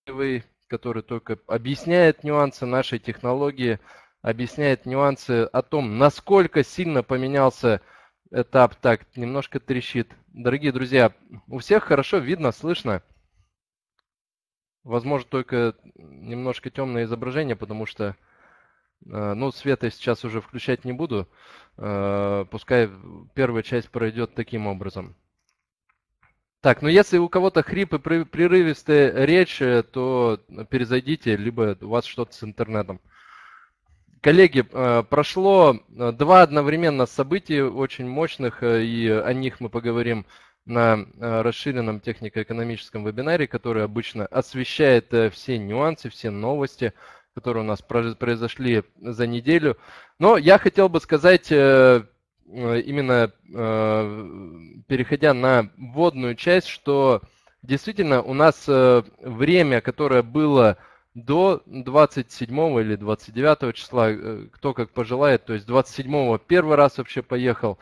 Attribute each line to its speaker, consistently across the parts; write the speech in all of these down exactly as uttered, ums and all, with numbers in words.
Speaker 1: который только объясняет нюансы нашей технологии, объясняет нюансы о том, насколько сильно поменялся этап. Так, немножко трещит. Дорогие друзья, у всех хорошо видно, слышно. Возможно, только немножко темное изображение, потому что, ну, света сейчас уже включать не буду. Пускай первая часть пройдет таким образом. Так, ну если у кого-то хрип и прерывистая речь, то перезайдите, либо у вас что-то с интернетом. Коллеги, прошло два одновременно события очень мощных, и о них мы поговорим на расширенном технико-экономическом вебинаре, который обычно освещает все нюансы, все новости, которые у нас произошли за неделю. Но я хотел бы сказать, именно переходя на вводную часть, что действительно у нас время, которое было до двадцать седьмого или двадцать девятого числа, кто как пожелает, то есть двадцать седьмого первый раз вообще поехал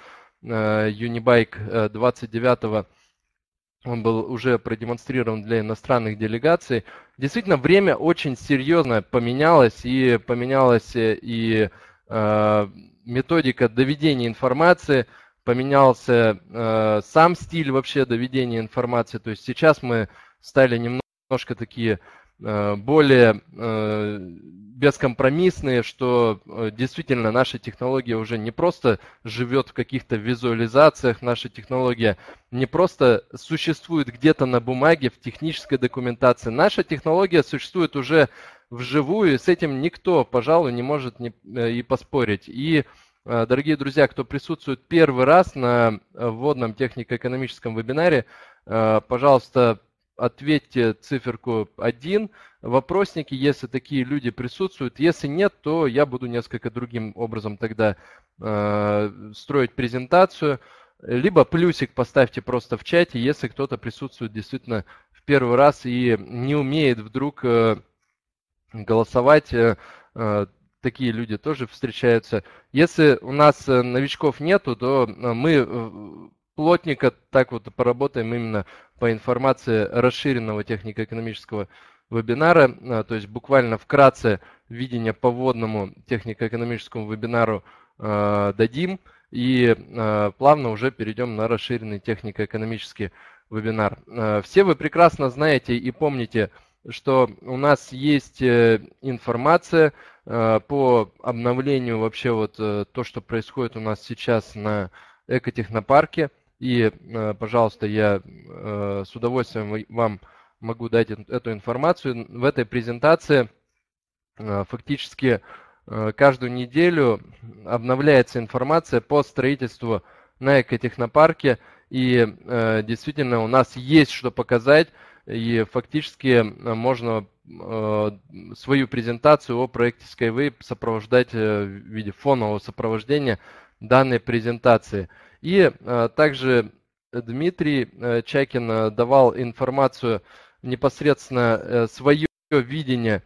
Speaker 1: Unibike, двадцать девятого он был уже продемонстрирован для иностранных делегаций. Действительно, время очень серьезно поменялось, и поменялась и э, методика доведения информации, поменялся э, сам стиль вообще доведения информации. То есть сейчас мы стали немножко такие э, более э, бескомпромиссные, что э, действительно наша технология уже не просто живет в каких-то визуализациях, наша технология не просто существует где-то на бумаге, в технической документации. Наша технология существует уже вживую, и с этим никто, пожалуй, не может не, и поспорить. И, дорогие друзья, кто присутствует первый раз на вводном технико-экономическом вебинаре, пожалуйста, ответьте циферку один, вопросники, если такие люди присутствуют. Если нет, то я буду несколько другим образом тогда строить презентацию. Либо плюсик поставьте просто в чате, если кто-то присутствует действительно в первый раз и не умеет вдруг голосовать. Такие люди тоже встречаются. Если у нас новичков нету, то мы плотненько так вот поработаем именно по информации расширенного технико-экономического вебинара. То есть буквально вкратце видение по вводному технико-экономическому вебинару дадим. И э, плавно уже перейдем на расширенный технико-экономический вебинар. Э, все вы прекрасно знаете и помните, что у нас есть э, информация э, по обновлению вообще вот э, то, что происходит у нас сейчас на экотехнопарке. И, э, пожалуйста, я э, с удовольствием вам могу дать эту информацию. В этой презентации э, фактически каждую неделю обновляется информация по строительству на экотехнопарке, и э, действительно у нас есть что показать, и фактически можно э, свою презентацию о проекте Skyway сопровождать э, в виде фонового сопровождения данной презентации. И э, также Дмитрий э, Чакин давал информацию непосредственно э, свое видение,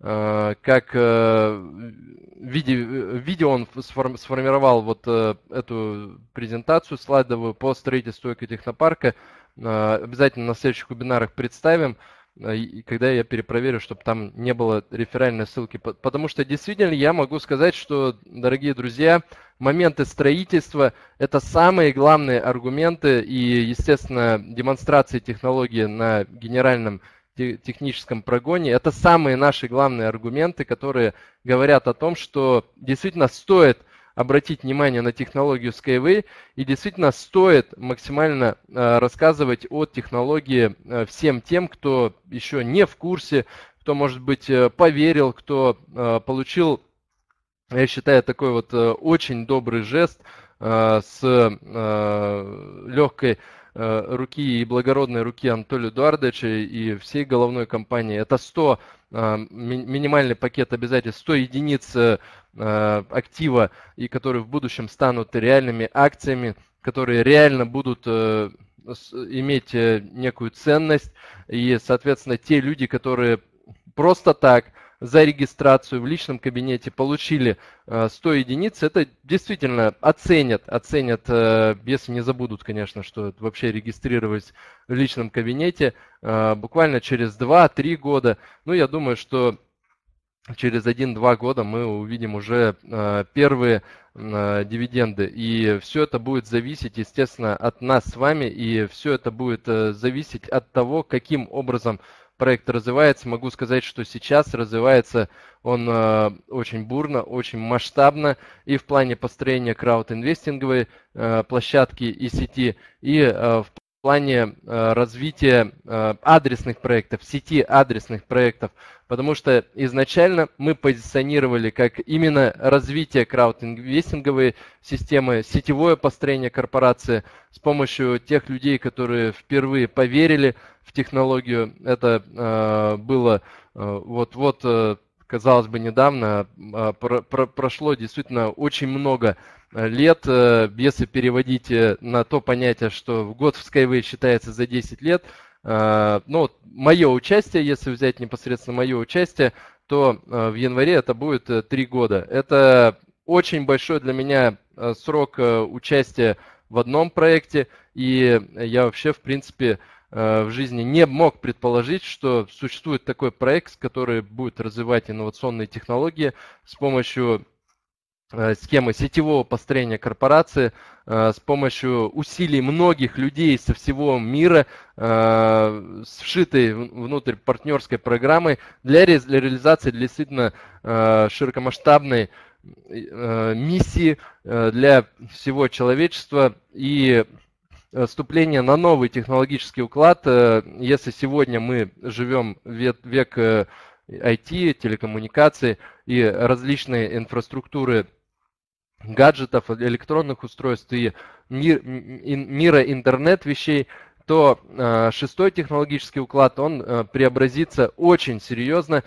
Speaker 1: как в виде, видео он сформировал вот эту презентацию слайдовую по строительству экотехнопарка. Обязательно на следующих вебинарах представим, и когда я перепроверю, чтобы там не было реферальной ссылки. Потому что действительно я могу сказать, что, дорогие друзья, моменты строительства – это самые главные аргументы и, естественно, демонстрации технологии на генеральном техническом прогоне. Это самые наши главные аргументы, которые говорят о том, что действительно стоит обратить внимание на технологию Skyway и действительно стоит максимально э, рассказывать о технологии э, всем тем, кто еще не в курсе, кто, может быть, э, поверил, кто э, получил, я считаю, такой вот э, очень добрый жест э, с э, легкой руки и благородной руки Анатолия Эдуардовича и всей головной компании. Это сто, минимальный пакет обязательств, сто единиц актива, и которые в будущем станут реальными акциями, которые реально будут иметь некую ценность. И, соответственно, те люди, которые просто так за регистрацию в личном кабинете получили сто единиц, это действительно оценят, оценят, если не забудут, конечно, что вообще регистрировались в личном кабинете, буквально через два-три года. Ну, я думаю, что через один-два года мы увидим уже первые дивиденды. И все это будет зависеть, естественно, от нас с вами, и все это будет зависеть от того, каким образом проект развивается. Могу сказать, что сейчас развивается он э, очень бурно, очень масштабно и в плане построения краудинвестинговой э, площадки и сети, и э, в плане э, развития э, адресных проектов, сети адресных проектов, потому что изначально мы позиционировали как именно развитие краудинвестинговой системы, сетевое построение корпорации с помощью тех людей, которые впервые поверили в технологию. Это э, было вот-вот, э, казалось бы, недавно, э, про, про, прошло действительно очень много лет, э, если переводить на то понятие, что в год в Skyway считается за десять лет. Э, ну, мое участие, если взять непосредственно мое участие, то э, в январе это будет э, три года. Это очень большой для меня э, срок э, участия в одном проекте, и я вообще, в принципе, в жизни не мог предположить, что существует такой проект, который будет развивать инновационные технологии с помощью схемы сетевого построения корпорации, с помощью усилий многих людей со всего мира, сшитой внутрь партнерской программы для реализации действительно широкомасштабной миссии для всего человечества и вступление на новый технологический уклад. Если сегодня мы живем в век ай ти, телекоммуникаций и различной инфраструктуры гаджетов, электронных устройств и мир, мира интернет вещей, то шестой технологический уклад, он преобразится очень серьезно,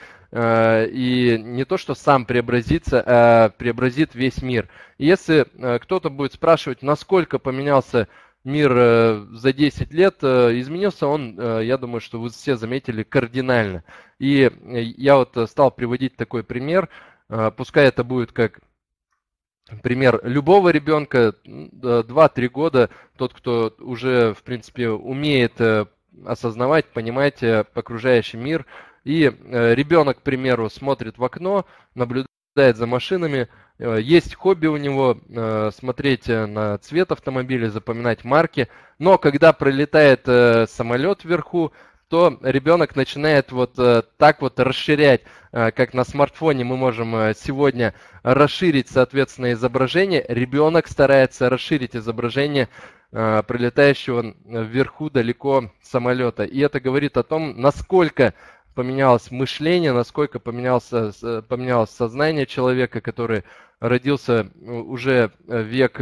Speaker 1: и не то, что сам преобразится, а преобразит весь мир. И если кто-то будет спрашивать, насколько поменялся мир за десять лет, изменился он, я думаю, что вы все заметили, кардинально. И я вот стал приводить такой пример, пускай это будет как пример любого ребенка, два-три года, тот, кто уже, в принципе, умеет осознавать, понимать окружающий мир, и ребенок, к примеру, смотрит в окно, наблюдает за машинами, есть хобби у него смотреть на цвет автомобиля, запоминать марки, но когда пролетает самолет вверху, то ребенок начинает вот так вот расширять, как на смартфоне мы можем сегодня расширить, соответственно, изображение. Ребенок старается расширить изображение пролетающего вверху далеко самолета. И это говорит о том, насколько поменялось мышление, насколько поменялось, поменялось сознание человека, который родился уже в век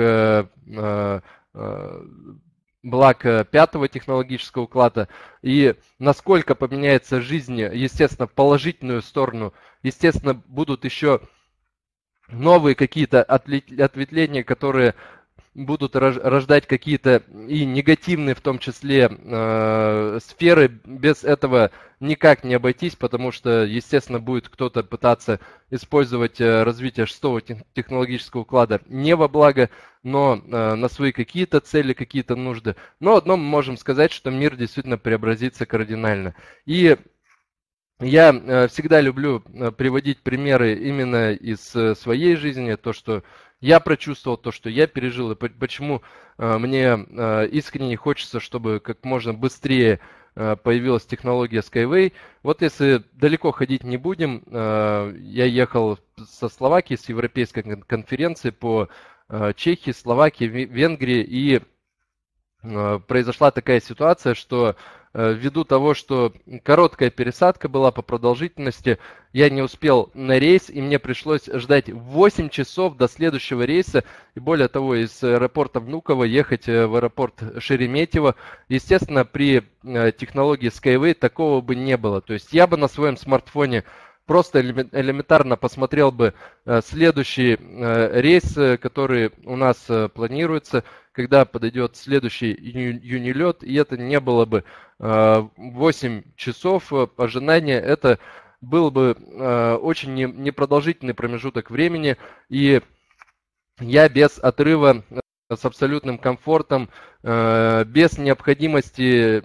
Speaker 1: благ пятого технологического уклада, и насколько поменяется жизнь, естественно, в положительную сторону. Естественно, будут еще новые какие-то ответвления, которые будут рождать какие-то и негативные, в том числе, э, сферы. Без этого никак не обойтись, потому что, естественно, будет кто-то пытаться использовать развитие шестого технологического уклада не во благо, но э, на свои какие-то цели, какие-то нужды. Но одно мы можем сказать, что мир действительно преобразится кардинально. И я э, всегда люблю э, приводить примеры именно из э, своей жизни, то, что я прочувствовал, то, что я пережил, и почему э, мне э, искренне хочется, чтобы как можно быстрее э, появилась технология Skyway. Вот если далеко ходить не будем, э, я ехал со Словакии, с европейской конференции по э, Чехии, Словакии, Венгрии, и э, произошла такая ситуация, что ввиду того, что короткая пересадка была по продолжительности, я не успел на рейс, и мне пришлось ждать восемь часов до следующего рейса. И более того, из аэропорта Внуково ехать в аэропорт Шереметьево. Естественно, при технологии Skyway такого бы не было. То есть я бы на своем смартфоне просто элементарно посмотрел бы следующий рейс, который у нас планируется, когда подойдет следующий юнилет, и это не было бы восемь часов ожидания. Это был бы очень непродолжительный промежуток времени, и я без отрыва, с абсолютным комфортом, без необходимости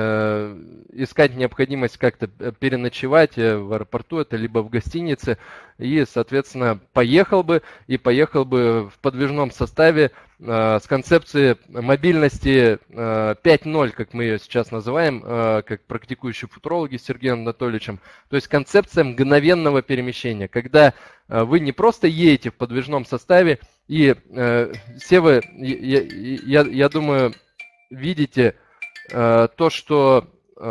Speaker 1: искать необходимость как-то переночевать в аэропорту, это либо в гостинице, и, соответственно, поехал бы, и поехал бы в подвижном составе с концепцией мобильности пять ноль, как мы ее сейчас называем, как практикующие футурологи с Сергеем Анатольевичем. То есть концепция мгновенного перемещения, когда вы не просто едете в подвижном составе, и все вы, я, я, я думаю, видите то, что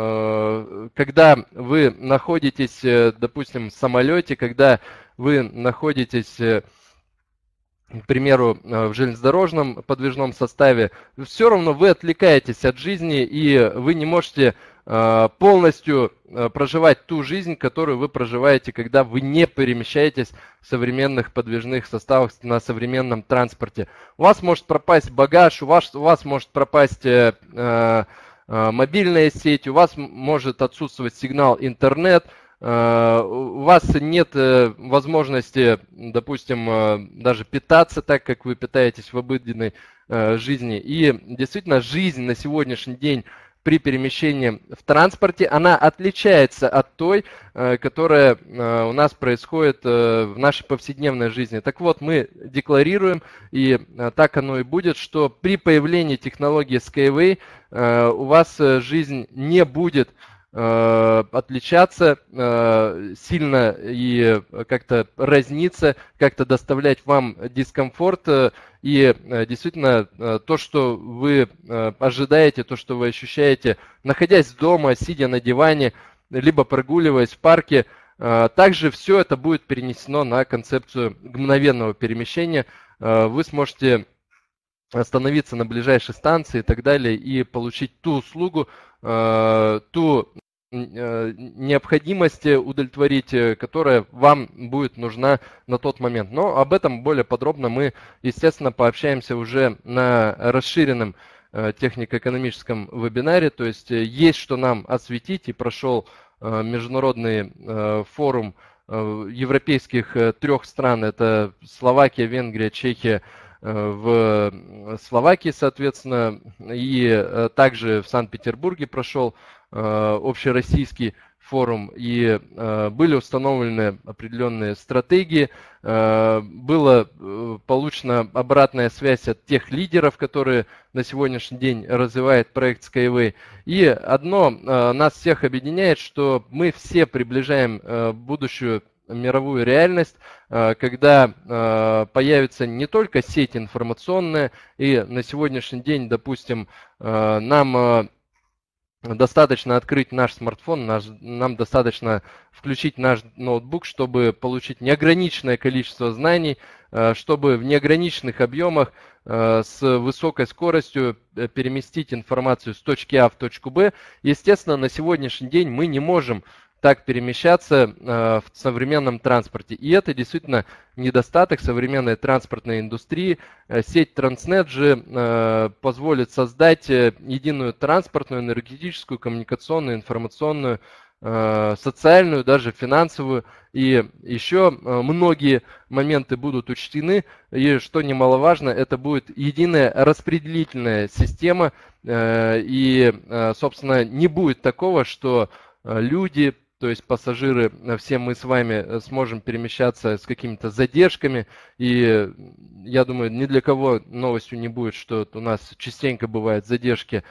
Speaker 1: когда вы находитесь, допустим, в самолете, когда вы находитесь, к примеру, в железнодорожном подвижном составе, все равно вы отвлекаетесь от жизни, и вы не можете полностью проживать ту жизнь, которую вы проживаете, когда вы не перемещаетесь в современных подвижных составах на современном транспорте. У вас может пропасть багаж, у вас, у вас может пропасть э, мобильная сеть, у вас может отсутствовать сигнал интернет, у вас нет возможности, допустим, даже питаться так, как вы питаетесь в обыденной жизни. И действительно, жизнь на сегодняшний день при перемещении в транспорте, она отличается от той, которая у нас происходит в нашей повседневной жизни. Так вот, мы декларируем, и так оно и будет, что при появлении технологии Skyway у вас жизнь не будет отличаться сильно и как-то разниться, как-то доставлять вам дискомфорт. И действительно, то, что вы ожидаете, то, что вы ощущаете, находясь дома, сидя на диване, либо прогуливаясь в парке, также все это будет перенесено на концепцию мгновенного перемещения. Вы сможете остановиться на ближайшей станции и так далее, и получить ту услугу, ту необходимость удовлетворить, которая вам будет нужна на тот момент. Но об этом более подробно мы, естественно, пообщаемся уже на расширенном технико-экономическом вебинаре. То есть есть что нам осветить, и прошел международный форум европейских трех стран. Это Словакия, Венгрия, Чехия. В Словакии, соответственно, и также в Санкт-Петербурге прошел общероссийский форум, и были установлены определенные стратегии, была получена обратная связь от тех лидеров, которые на сегодняшний день развивают проект Skyway. И одно нас всех объединяет, что мы все приближаем будущую мировую реальность, когда появится не только сеть информационная, и на сегодняшний день, допустим, нам достаточно открыть наш смартфон, наш, нам достаточно включить наш ноутбук, чтобы получить неограниченное количество знаний, чтобы в неограниченных объемах с высокой скоростью переместить информацию с точки А в точку Б. Естественно, на сегодняшний день мы не можем так перемещаться в современном транспорте. И это действительно недостаток современной транспортной индустрии. Сеть Транснет же позволит создать единую транспортную, энергетическую, коммуникационную, информационную, социальную, даже финансовую. И еще многие моменты будут учтены. И что немаловажно, это будет единая распределительная система. И, собственно, не будет такого, что люди, то есть пассажиры, все мы с вами сможем перемещаться с какими-то задержками. И я думаю, ни для кого новостью не будет, что у нас частенько бывают задержки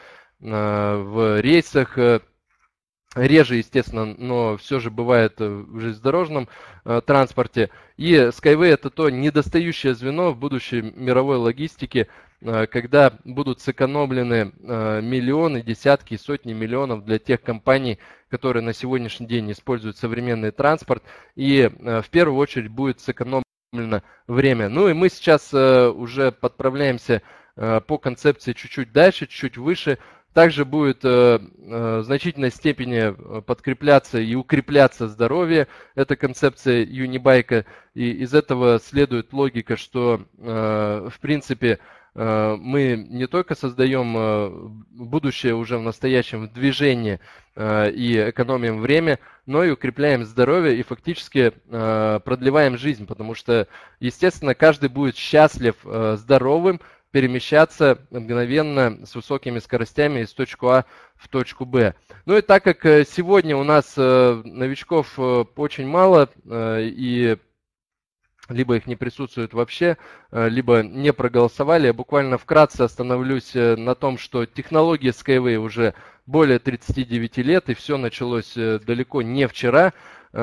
Speaker 1: в рейсах. Реже, естественно, но все же бывает в железнодорожном транспорте. И Skyway — это то недостающее звено в будущей мировой логистике, когда будут сэкономлены миллионы, десятки, сотни миллионов для тех компаний, которые на сегодняшний день используют современный транспорт, и в первую очередь будет сэкономлено время. Ну и мы сейчас уже подправляемся по концепции чуть-чуть дальше, чуть-чуть выше. Также будет в значительной степени подкрепляться и укрепляться здоровье. Это концепция Юнибайка. И из этого следует логика, что в принципе мы не только создаем будущее уже в настоящем в движении и экономим время, но и укрепляем здоровье и фактически продлеваем жизнь, потому что, естественно, каждый будет счастлив, здоровым, перемещаться мгновенно с высокими скоростями из точки А в точку Б. Ну и так как сегодня у нас новичков очень мало, и либо их не присутствует вообще, либо не проголосовали, я буквально вкратце остановлюсь на том, что технология Skyway уже более тридцати девяти лет, и все началось далеко не вчера.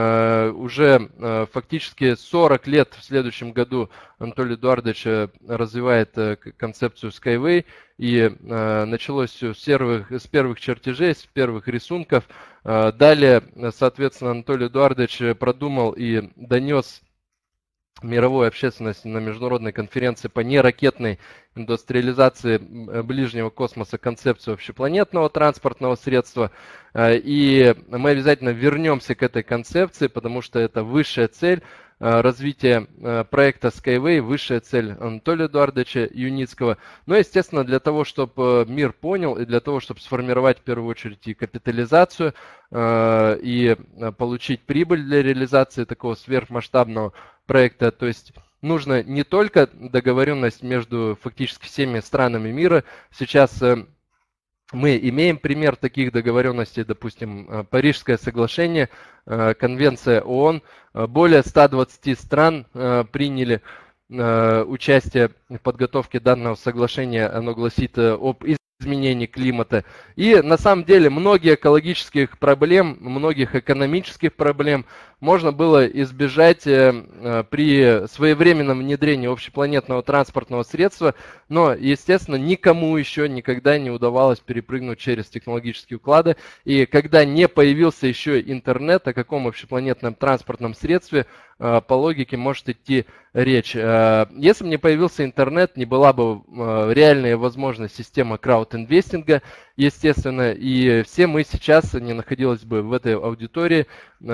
Speaker 1: Уже фактически сорок лет в следующем году Анатолий Эдуардович развивает концепцию Skyway, и началось все с первых, с первых чертежей, с первых рисунков. Далее, соответственно, Анатолий Эдуардович продумал и донес мировой общественности на международной конференции по неракетной индустриализации ближнего космоса концепцию общепланетного транспортного средства. И мы обязательно вернемся к этой концепции, потому что это высшая цель развития проекта Skyway, высшая цель Анатолия Эдуардовича Юницкого. Но, естественно, для того, чтобы мир понял, и для того, чтобы сформировать в первую очередь и капитализацию, и получить прибыль для реализации такого сверхмасштабного проекта, то есть нужно не только договоренность между фактически всеми странами мира. Сейчас мы имеем пример таких договоренностей, допустим, Парижское соглашение, Конвенция ООН. Более ста двадцати стран приняли участие в подготовке данного соглашения. Оно гласит об изменении климата. И на самом деле многие экологических проблем, многих экономических проблем можно было избежать при своевременном внедрении общепланетного транспортного средства, но, естественно, никому еще никогда не удавалось перепрыгнуть через технологические уклады. И когда не появился еще интернет, о каком общепланетном транспортном средстве по логике может идти речь. Если бы не появился интернет, не была бы реальная возможность системы краудинвестинга, естественно, и все мы сейчас не находились бы в этой аудитории,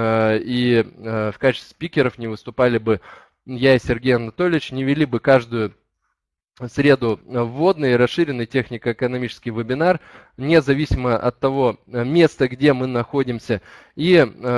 Speaker 1: и в качестве спикеров не выступали бы я и Сергей Анатольевич, не вели бы каждую среду вводный, расширенный технико-экономический вебинар, независимо от того места, где мы находимся. И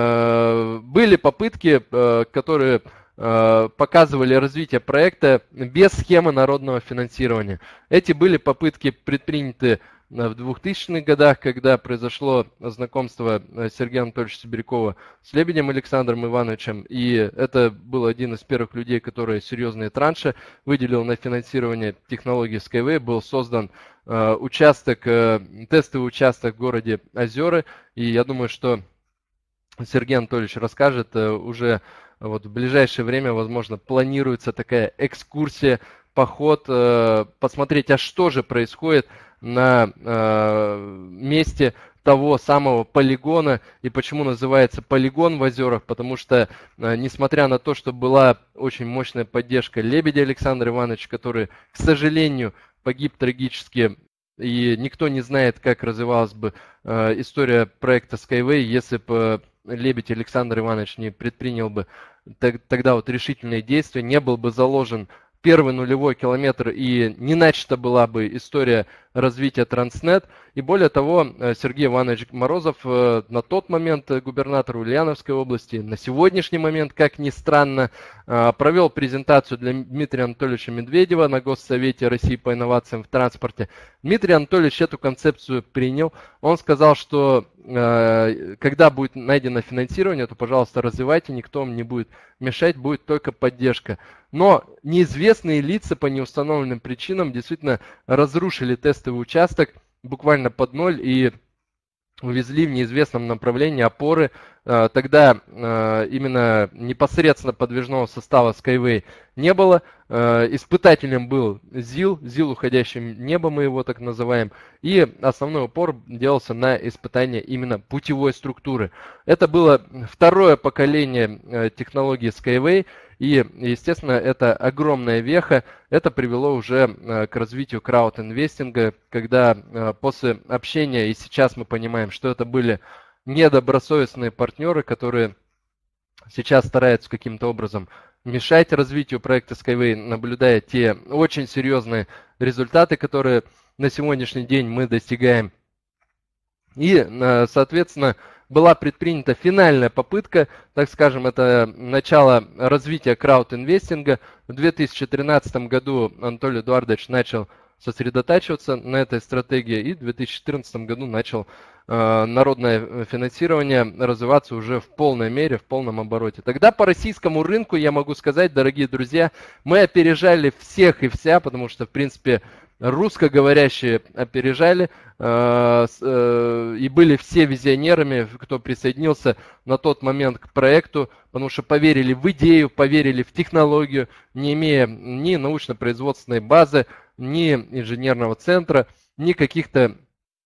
Speaker 1: э, были попытки, э, которые э, показывали развитие проекта без схемы народного финансирования. Эти были попытки предприняты в двухтысячных годах, когда произошло знакомство Сергея Анатольевича Сибирякова с Лебедем Александром Ивановичем, и это был один из первых людей, который серьезные транши выделил на финансирование технологии Skyway. Был создан э, участок, э, тестовый участок в городе Озеры, и я думаю, что Сергей Анатольевич расскажет э, уже вот в ближайшее время, возможно, планируется такая экскурсия, поход, э, посмотреть, а что же происходит на э, месте того самого полигона, и почему называется полигон в Озерах, потому что, э, несмотря на то, что была очень мощная поддержка Лебедя Александра Ивановича, который, к сожалению, погиб трагически, и никто не знает, как развивалась бы э, история проекта Skyway, если бы Лебедь Александр Иванович не предпринял бы тогда вот решительные действия, не был бы заложен первый нулевой километр, и не начата была бы история развития Транснет. И более того, Сергей Иванович Морозов, на тот момент губернатор Ульяновской области, на сегодняшний момент, как ни странно, провел презентацию для Дмитрия Анатольевича Медведева на Госсовете России по инновациям в транспорте. Дмитрий Анатольевич эту концепцию принял. Он сказал, что когда будет найдено финансирование, то, пожалуйста, развивайте, никто вам не будет мешать, будет только поддержка. Но неизвестные лица по неустановленным причинам действительно разрушили тестовый участок буквально под ноль и увезли в неизвестном направлении опоры. Тогда именно непосредственно подвижного состава Skyway не было. Испытателем был ЗИЛ, ЗИЛ уходящим небо, мы его так называем. И основной упор делался на испытание именно путевой структуры. Это было второе поколение технологии Skyway. И, естественно, это огромная веха. Это привело уже к развитию краудинвестинга, когда после общения, и сейчас мы понимаем, что это были недобросовестные партнеры, которые сейчас стараются каким-то образом мешать развитию проекта Skyway, наблюдая те очень серьезные результаты, которые на сегодняшний день мы достигаем. И, соответственно, была предпринята финальная попытка, так скажем, это начало развития краудинвестинга. В две тысячи тринадцатом году Анатолий Эдуардович начал сосредотачиваться на этой стратегии, и в две тысячи четырнадцатом году начал э, народное финансирование развиваться уже в полной мере, в полном обороте. Тогда по российскому рынку, я могу сказать, дорогие друзья, мы опережали всех и вся, потому что, в принципе, русскоговорящие опережали э, э, и были все визионерами, кто присоединился на тот момент к проекту, потому что поверили в идею, поверили в технологию, не имея ни научно-производственной базы, ни инженерного центра, ни каких-то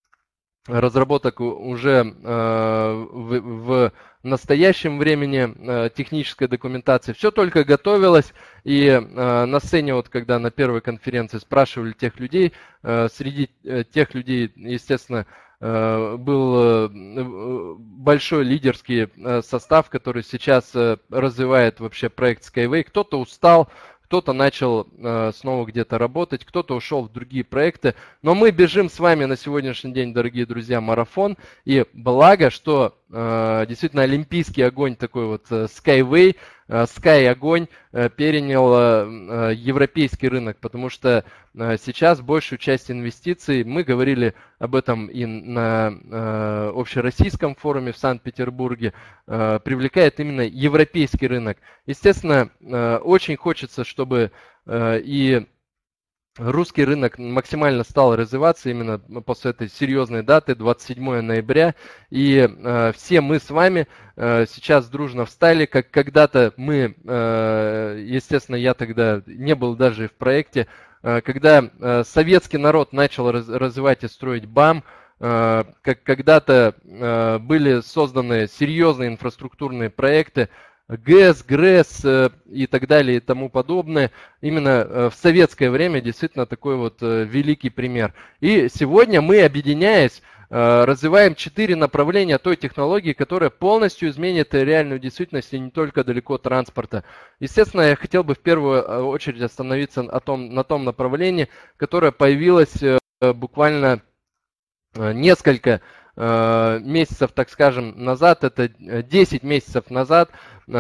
Speaker 1: разработок уже э, в, в настоящем времени э, технической документации. Все только готовилось, и э, на сцене, вот когда на первой конференции спрашивали тех людей, э, среди э, тех людей, естественно, э, был э, большой лидерский э, состав, который сейчас э, развивает вообще проект Skyway. Кто-то устал, кто-то начал э, снова где-то работать, кто-то ушел в другие проекты. Но мы бежим с вами на сегодняшний день, дорогие друзья, марафон. И благо, что э, действительно олимпийский огонь такой вот э, Skyway, э, Sky огонь э, перенял э, европейский рынок, потому что э, сейчас большую часть инвестиций, мы говорили об этом и на э, общероссийском форуме в Санкт-Петербурге, э, привлекает именно европейский рынок. Естественно, э, очень хочется, чтобы э, и русский рынок максимально стал развиваться именно после этой серьезной даты, двадцать седьмого ноября. И э, все мы с вами э, сейчас дружно встали, как когда-то мы, э, естественно, я тогда не был даже в проекте, э, когда э, советский народ начал раз, развивать и строить БАМ, э, как когда-то э, были созданы серьезные инфраструктурные проекты, ГЭС, ГРЭС и так далее и тому подобное. Именно в советское время действительно такой вот великий пример. И сегодня мы, объединяясь, развиваем четыре направления той технологии, которая полностью изменит реальную действительность и не только далеко транспорта. Естественно, я хотел бы в первую очередь остановиться на том, на том направлении, которое появилось буквально несколько месяцев, так скажем, назад, это десять месяцев назад,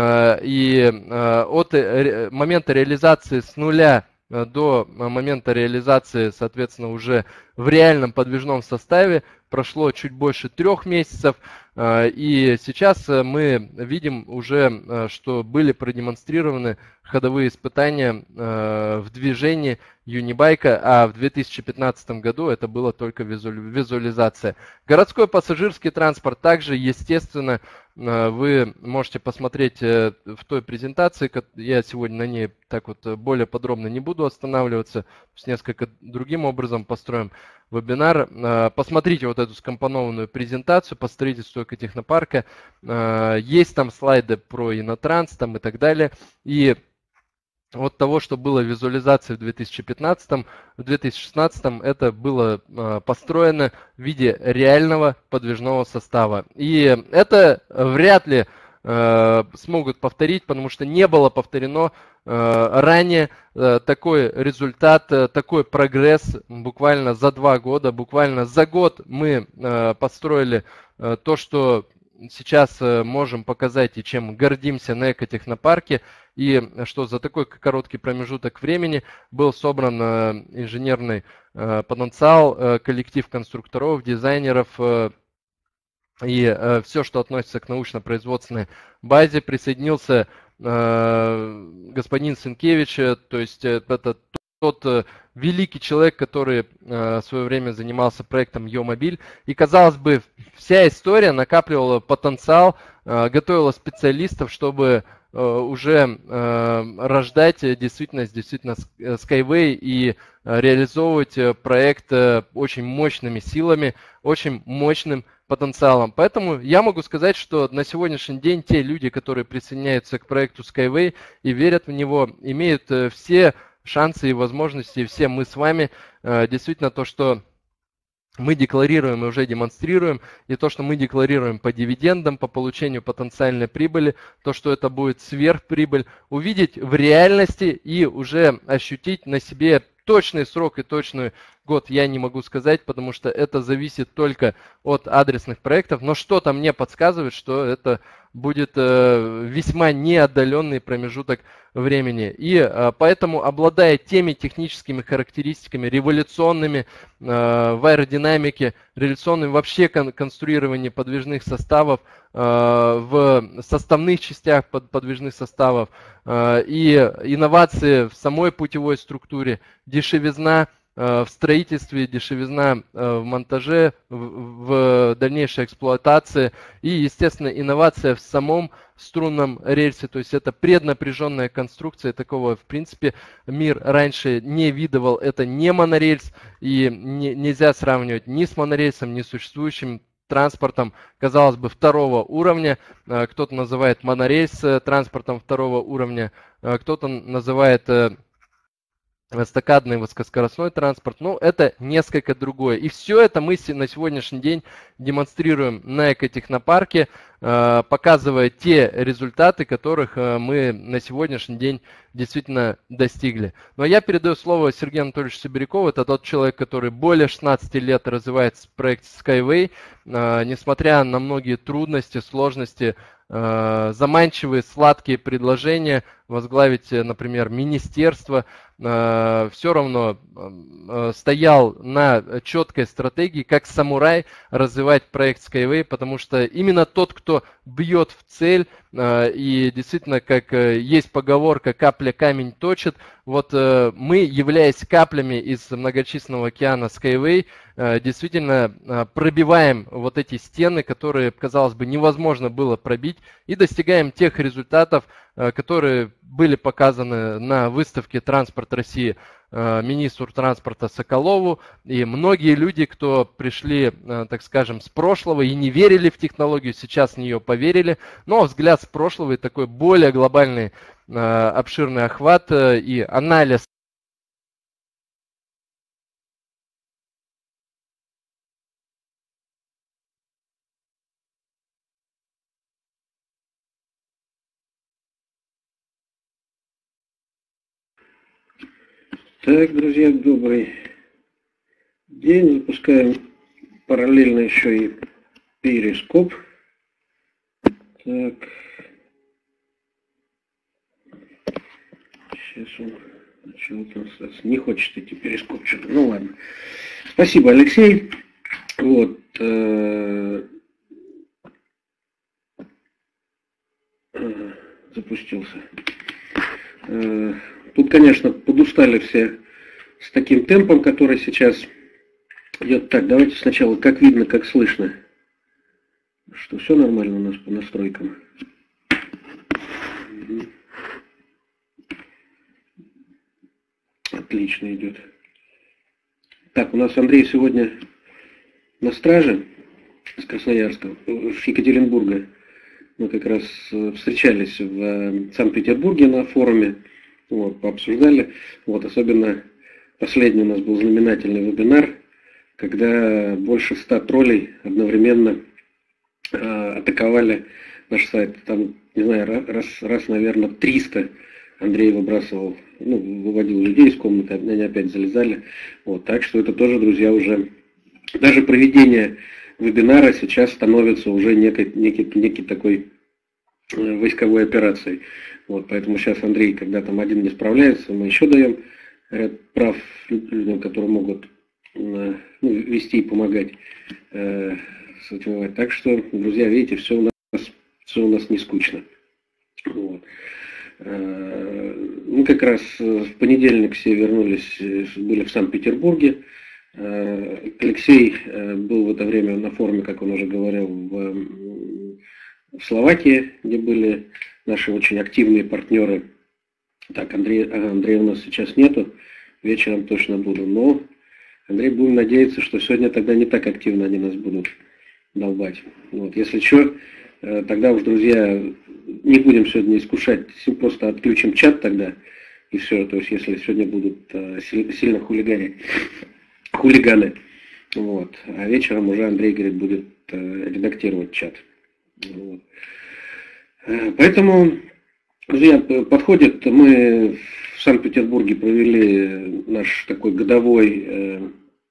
Speaker 1: и от момента реализации с нуля до момента реализации, соответственно, уже в реальном подвижном составе прошло чуть больше трех месяцев, и сейчас мы видим уже, что были продемонстрированы ходовые испытания в движении Юнибайка, а в две тысячи пятнадцатом году это было только визуализация. Городской пассажирский транспорт также, естественно, вы можете посмотреть в той презентации, я сегодня на ней так вот более подробно не буду останавливаться, с несколько другим образом построим вебинар. Посмотрите вот эту скомпонованную презентацию по строительству экотехнопарка. Есть там слайды про Инотранс там и так далее. И от того, что было визуализация в две тысячи пятнадцатом, в две тысячи шестнадцатом это было построено в виде реального подвижного состава. И это вряд ли смогут повторить, потому что не было повторено ранее такой результат, такой прогресс буквально за два года, буквально за год мы построили то, что сейчас можем показать и чем гордимся на экотехнопарке, и что за такой короткий промежуток времени был собран инженерный потенциал, коллектив конструкторов, дизайнеров, и все, что относится к научно-производственной базе. Присоединился господин Сенкевич, то есть это тот великий человек, который в свое время занимался проектом Йомобиль. И, казалось бы, вся история накапливала потенциал, готовила специалистов, чтобы уже рождать действительность, действительно Skyway и реализовывать проект очень мощными силами, очень мощным потенциалом. Поэтому я могу сказать, что на сегодняшний день те люди, которые присоединяются к проекту Skyway и верят в него, имеют все шансы и возможности, и все мы с вами, действительно то, что мы декларируем и уже демонстрируем, и то, что мы декларируем по дивидендам, по получению потенциальной прибыли, то, что это будет сверхприбыль, увидеть в реальности и уже ощутить на себе точный срок и точный год я не могу сказать, потому что это зависит только от адресных проектов, но что-то мне подсказывает, что это будет весьма неотдаленный промежуток времени. И поэтому, обладая теми техническими характеристиками, революционными в аэродинамике, революционными вообще кон конструировании подвижных составов, в составных частях подвижных составов и инновации в самой путевой структуре, дешевизна в строительстве, дешевизна в монтаже, в дальнейшей эксплуатации и, естественно, инновация в самом струнном рельсе, то есть это преднапряженная конструкция, такого в принципе мир раньше не видывал, это не монорельс и не, нельзя сравнивать ни с монорельсом, ни с существующим транспортом, казалось бы, второго уровня, кто-то называет монорельс транспортом второго уровня, кто-то называет эстакадный высокоскоростной транспорт, но это несколько другое. И все это мы на сегодняшний день демонстрируем на экотехнопарке, показывая те результаты, которых мы на сегодняшний день действительно достигли. Но я передаю слово Сергею Анатольевичу Сибирякову, это тот человек, который более шестнадцати лет развивает проект Skyway, несмотря на многие трудности, сложности, заманчивые, сладкие предложения, возглавить, например, министерство, все равно стоял на четкой стратегии, как самурай, развивать проект Skyway, потому что именно тот, кто бьет в цель, и действительно, как есть поговорка, капля камень точит, вот мы, являясь каплями из многочисленного океана Skyway, действительно пробиваем вот эти стены, которые, казалось бы, невозможно было пробить, и достигаем тех результатов, которые были показаны на выставке «Транспорт России» министру транспорта Соколову. И многие люди, кто пришли, так скажем, с прошлого и не верили в технологию, сейчас в нее поверили. Но взгляд с прошлого и такой более глобальный, обширный охват и анализ
Speaker 2: Так, друзья, добрый день. Запускаем параллельно еще и перископ. Так. Сейчас он почему-то не хочет идти перископ. Что-то. Ну ладно. Спасибо, Алексей. Вот. Э -э запустился. Э Тут, конечно, подустали все с таким темпом, который сейчас идет. Так, давайте сначала, как видно, как слышно. Что все нормально у нас по настройкам. Отлично идет. Так, у нас Андрей сегодня на страже с Красноярска, с Екатеринбурга. Мы как раз встречались в Санкт-Петербурге на форуме. Вот, пообсуждали. Вот, особенно последний у нас был знаменательный вебинар, когда больше ста троллей одновременно э, атаковали наш сайт. Там, не знаю, раз, раз, наверное, триста Андрей выбрасывал, ну, выводил людей из комнаты, они опять залезали. Вот, так что это тоже, друзья, уже даже проведение вебинара сейчас становится уже некой, некий, некий такой э, войсковой операцией. Вот, поэтому сейчас Андрей, когда там один не справляется, мы еще даем ряд прав людям, которые могут ну, вести и помогать э, сортировать. Так что, друзья, видите, все у нас, все у нас не скучно. Вот. Э, мы как раз в понедельник все вернулись, были в Санкт-Петербурге. Э, Алексей э, был в это время на форуме, как он уже говорил, в, в Словакии, где были наши очень активные партнеры. Так, Андрей, ага, Андрея у нас сейчас нету, вечером точно буду. Но, Андрей, будем надеяться, что сегодня тогда не так активно они нас будут долбать. Вот, если что, тогда уж, друзья, не будем сегодня искушать, просто отключим чат тогда, и все. То есть, если сегодня будут сильно хулиганить, хулиганы. Вот. А вечером уже Андрей, говорит, будет редактировать чат. Вот. Поэтому, друзья, подходит, мы в Санкт-Петербурге провели наш такой годовой,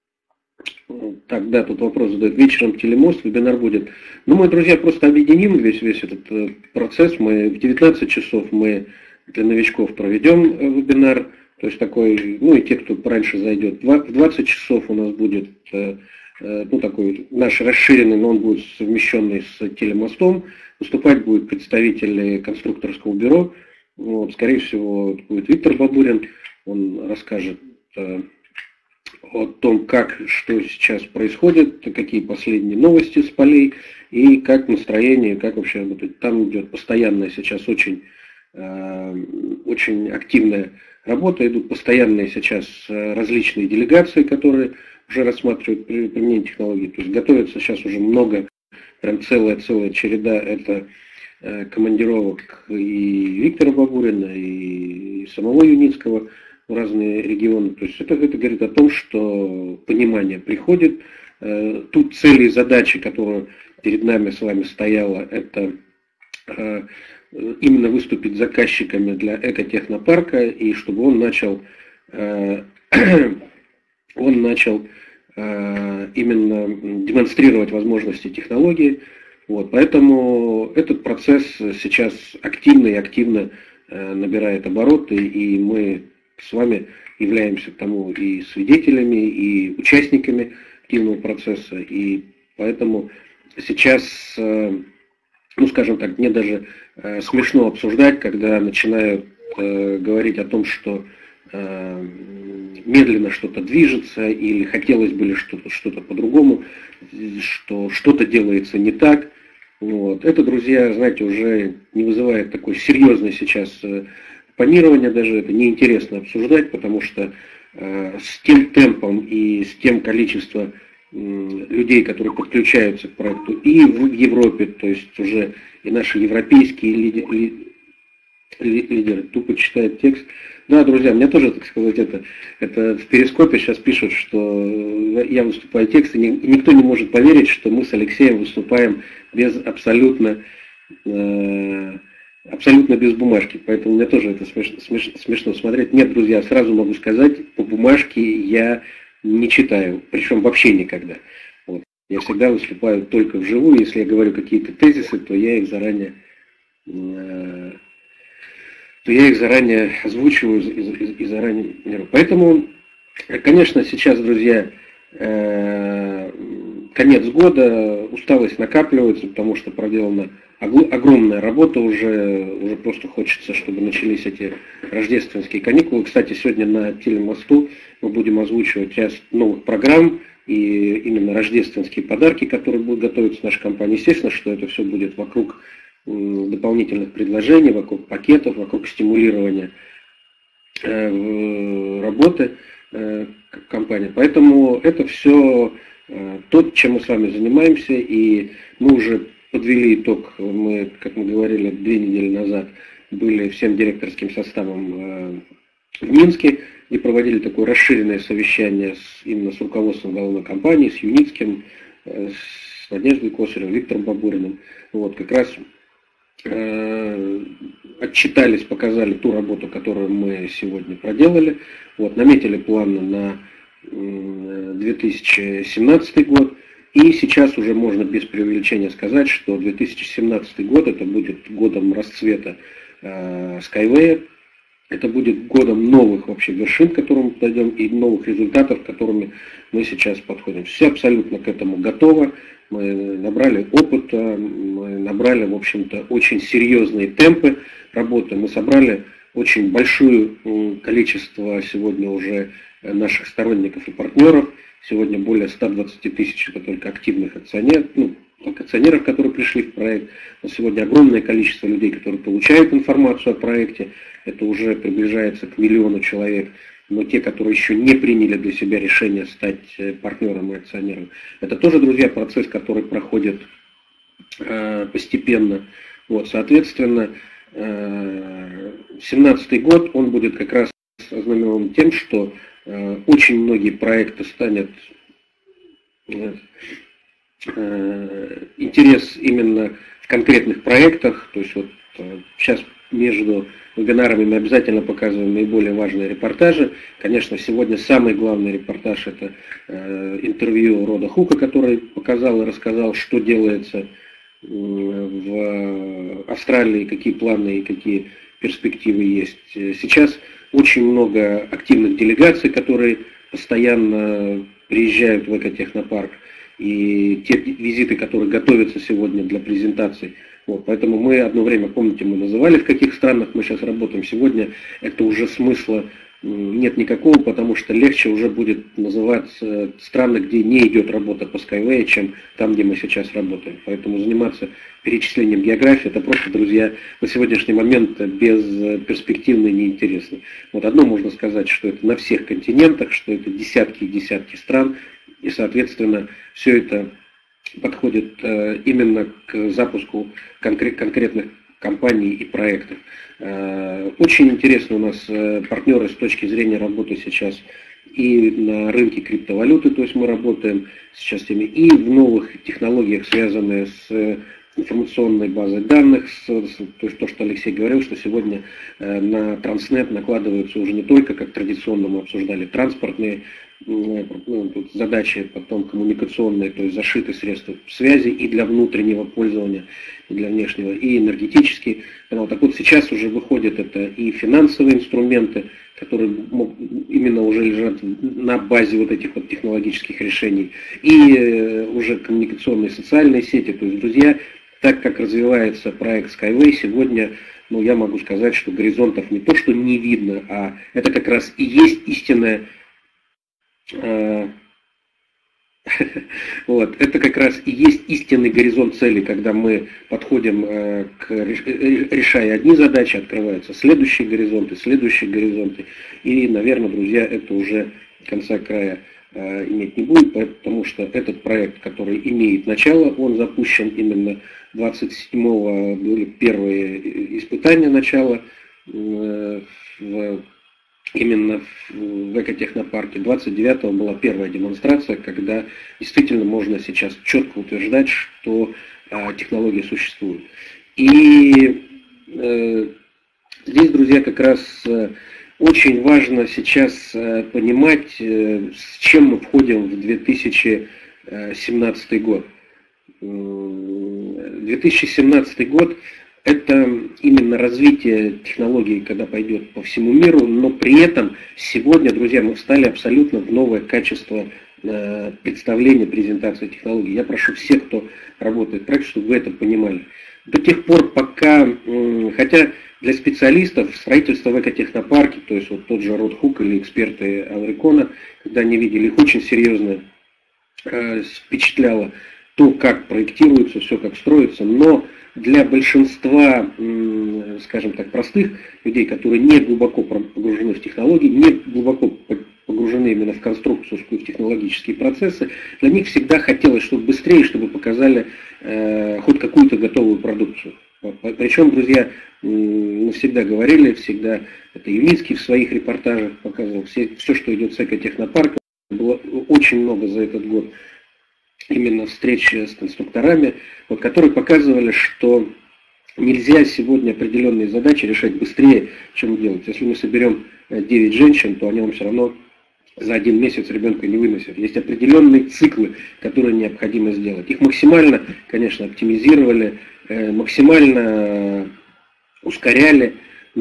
Speaker 2: тогда тут вопрос задают, вечером телемост, вебинар будет. Ну, мы, друзья, просто объединим весь, весь этот процесс. Мы в девятнадцать часов мы для новичков проведем вебинар, то есть такой, ну и те, кто раньше зайдет. В двадцать часов у нас будет, ну, такой наш расширенный, но он будет совмещенный с телемостом. Выступать будут представители конструкторского бюро. Вот, скорее всего, будет Виктор Бабурин. Он расскажет о том, как, что сейчас происходит, какие последние новости с полей и как настроение, как вообще работать. Там идет постоянная сейчас очень, очень активная работа, идут постоянные сейчас различные делегации, которые уже рассматривают применение технологий. То есть готовится сейчас уже много, прям целая-целая череда, это командировок и Виктора Бабурина, и самого Юницкого в разные регионы. То есть это, это говорит о том, что понимание приходит. Тут цели и задачи, которые перед нами с вами стояла, это именно выступить заказчиками для экотехнопарка, и чтобы он начал, он начал именно демонстрировать возможности технологии. Вот, поэтому этот процесс сейчас активно и активно набирает обороты, и мы с вами являемся тому и свидетелями, и участниками активного процесса. И поэтому сейчас, ну скажем так, мне даже смешно обсуждать, когда начинают говорить о том, что медленно что-то движется, или хотелось бы что-то что-то по-другому, что что-то делается не так. Вот. Это, друзья, знаете, уже не вызывает такой серьезной сейчас панирования, даже это неинтересно обсуждать, потому что э, с тем темпом и с тем количеством э, людей, которые подключаются к проекту и в Европе, то есть уже и наши европейские лидеры, ли, лидеры тупо читают текст. Да, друзья, мне тоже, так сказать, это, это в Перископе сейчас пишут, что я выступаю текст, и никто не может поверить, что мы с Алексеем выступаем без абсолютно, э, абсолютно без бумажки. Поэтому мне тоже это смешно, смешно, смешно смотреть. Нет, друзья, сразу могу сказать, по бумажке я не читаю, причем вообще никогда. Вот. Я всегда выступаю только вживую. Если я говорю какие-то тезисы, то я их заранее... Э, то я их заранее озвучиваю и, и, и заранее беру. Поэтому, конечно, сейчас, друзья, э, конец года, усталость накапливается, потому что проделана огромная работа уже, уже просто хочется, чтобы начались эти рождественские каникулы. Кстати, сегодня на телемосту мы будем озвучивать ряд новых программ и именно рождественские подарки, которые будут готовиться в нашей компании. Естественно, что это все будет вокруг дополнительных предложений, вокруг пакетов, вокруг стимулирования э, работы э, компании. Поэтому это все э, то, чем мы с вами занимаемся, и мы уже подвели итог. Мы, как мы говорили, две недели назад были всем директорским составом э, в Минске, где проводили такое расширенное совещание с, именно с руководством головной компании, с Юницким, э, с Надеждой Косаревой, Виктором Бабуриным. Вот, как раз отчитались, показали ту работу, которую мы сегодня проделали. Вот, наметили планы на две тысячи семнадцатый год. И сейчас уже можно без преувеличения сказать, что две тысячи семнадцатый год это будет годом расцвета э, Skyway. Это будет годом новых вообще вершин, к которым мы подойдем, и новых результатов, к которыми мы сейчас подходим. Все абсолютно к этому готово. Мы набрали опыта, мы набрали, в общем-то, очень серьезные темпы работы. Мы собрали очень большое количество сегодня уже наших сторонников и партнеров. Сегодня более ста двадцати тысяч, это только активных акционеров, ну, акционеров, которые пришли в проект. Но сегодня огромное количество людей, которые получают информацию о проекте. Это уже приближается к миллиону человек. Но те, которые еще не приняли для себя решение стать партнером и акционером, это тоже, друзья, процесс, который проходит э, постепенно. Вот, соответственно, э, семнадцатый год, он будет как раз ознаменован тем, что э, очень многие проекты станет э, э, интерес именно в конкретных проектах. То есть вот сейчас между вебинарами мы обязательно показываем наиболее важные репортажи. Конечно, сегодня самый главный репортаж — это э, интервью Рода Хука, который показал и рассказал, что делается в Австралии, какие планы и какие перспективы есть. Сейчас очень много активных делегаций, которые постоянно приезжают в экотехнопарк, и те визиты, которые готовятся сегодня для презентаций. Вот, поэтому мы одно время, помните, мы называли, в каких странах мы сейчас работаем. Сегодня это уже смысла нет никакого, потому что легче уже будет называться страны, где не идет работа по Skyway, чем там, где мы сейчас работаем. Поэтому заниматься перечислением географии — это просто, друзья, на сегодняшний момент бесперспективно и неинтересно. Вот одно можно сказать, что это на всех континентах, что это десятки и десятки стран, и, соответственно, все это подходит э, именно к запуску конкрет, конкретных компаний и проектов. Э, очень интересны у нас э, партнеры с точки зрения работы сейчас и на рынке криптовалюты, то есть мы работаем сейчас с теми, и в новых технологиях, связанные с информационной базой данных, с, с, то есть то, что Алексей говорил, что сегодня э, на Транснет накладываются уже не только, как традиционно мы обсуждали, транспортные ну, тут задачи, потом коммуникационные, то есть зашиты средства связи и для внутреннего пользования, и для внешнего, и энергетические. Вот, так вот сейчас уже выходят это и финансовые инструменты, которые именно уже лежат на базе вот этих вот технологических решений, и уже коммуникационные социальные сети. То есть, друзья, так как развивается проект Skyway, сегодня, ну, я могу сказать, что горизонтов не то, что не видно, а это как раз и есть истинная Вот, это как раз и есть истинный горизонт цели, когда мы подходим к, решая одни задачи, открываются следующие горизонты, следующие горизонты. И, наверное, друзья, это уже конца края иметь не будет, потому что этот проект, который имеет начало, он запущен именно двадцать седьмого, были первые испытания начала в именно в экотехнопарке. двадцать девятого была первая демонстрация, когда действительно можно сейчас четко утверждать, что а, технология существует. И э, здесь, друзья, как раз э, очень важно сейчас э, понимать, э, с чем мы входим в две тысячи семнадцатый год. две тысячи семнадцатый год — это именно развитие технологий, когда пойдет по всему миру, но при этом сегодня, друзья, мы встали абсолютно в новое качество э, представления, презентации технологий. Я прошу всех, кто работает в проекте, чтобы вы это понимали. До тех пор, пока, э, хотя для специалистов строительство в экотехнопарке, то есть вот тот же Род Хук или эксперты Аврикона, когда они видели, их очень серьезно э, впечатляло то, как проектируется, все как строится, но для большинства, скажем так, простых людей, которые не глубоко погружены в технологии, не глубоко погружены именно в конструкцию, в технологические процессы, для них всегда хотелось, чтобы быстрее, чтобы показали э, хоть какую-то готовую продукцию. Причем, друзья, мы всегда говорили, всегда, это Юницкий в своих репортажах показывал, все, все что идет с экотехнопарком, было очень много за этот год именно встречи с конструкторами, вот, которые показывали, что нельзя сегодня определенные задачи решать быстрее, чем делать. Если мы соберем девять женщин, то они вам все равно за один месяц ребенка не выносят. Есть определенные циклы, которые необходимо сделать. Их максимально, конечно, оптимизировали, максимально ускоряли,